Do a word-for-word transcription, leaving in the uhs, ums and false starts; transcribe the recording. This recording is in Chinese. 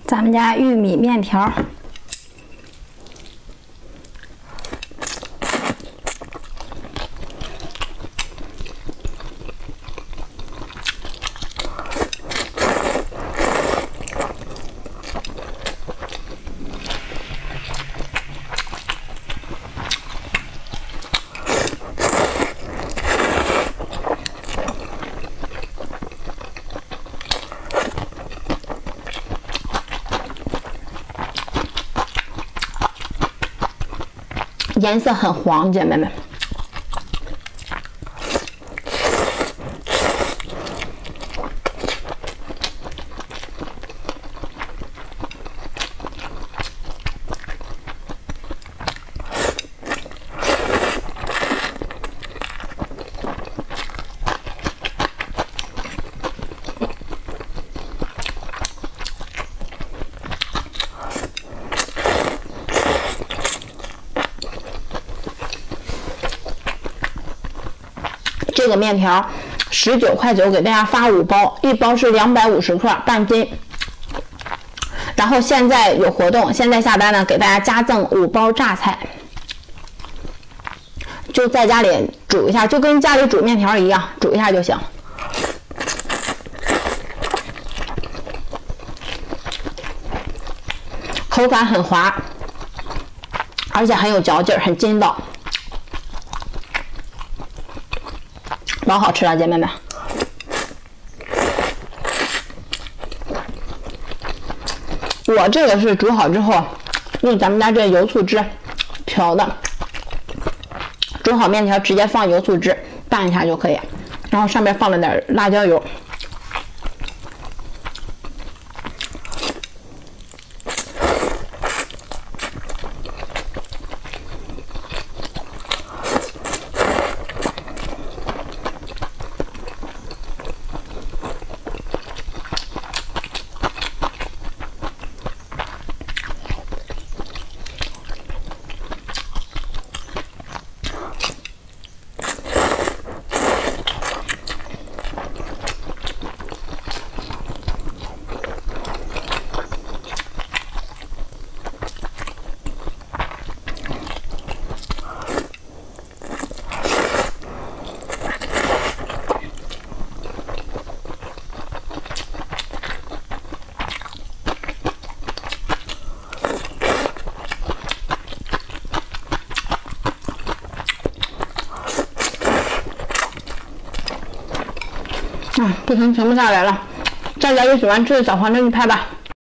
咱们家玉米面条。 颜色很黄，姐妹们。这个面条十九块九，给大家发五包，一包是两百五十克，半斤。然后现在有活动，现在下单呢，给大家加赠五包榨菜，就在家里煮一下，就跟家里煮面条一样，煮一下就行。口感很滑，而且很有嚼劲，很筋道。 老好吃了，姐妹们！我这个是煮好之后，用咱们家这油醋汁调的。煮好面条直接放油醋汁拌一下就可以，然后上面放了点辣椒油。 嗯，不行，停不下来了。大家有喜欢吃的小黄灯一拍吧。